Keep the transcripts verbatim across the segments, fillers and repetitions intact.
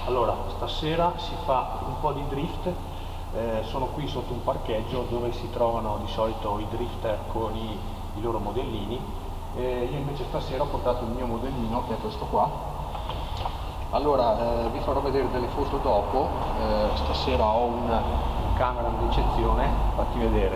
Allora, stasera si fa un po' di drift, eh, sono qui sotto un parcheggio dove si trovano di solito i drifter con i, i loro modellini. Eh, io invece stasera ho portato il mio modellino, che è questo qua. Allora, eh, vi farò vedere delle foto dopo. Eh, stasera ho una camera d'eccezione, fatti vedere.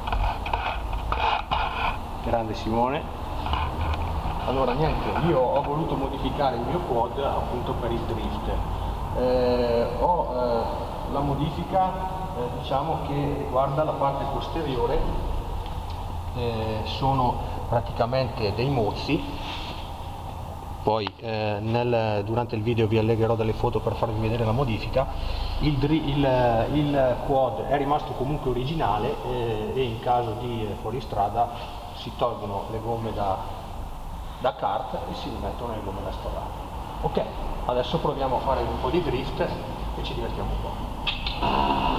Grande Simone. Allora niente, io ho voluto modificare il mio quad appunto per il drift. Eh, ho eh, la modifica eh, diciamo che riguarda la parte posteriore, eh, sono praticamente dei mozzi. Poi eh, nel, durante il video vi allegherò delle foto per farvi vedere la modifica. Il, il, il quad è rimasto comunque originale eh, e in caso di eh, fuoristrada si tolgono le gomme da da kart e si rimettono le gomme da stradale. Ok, adesso proviamo a fare un po' di drift e ci divertiamo un po'.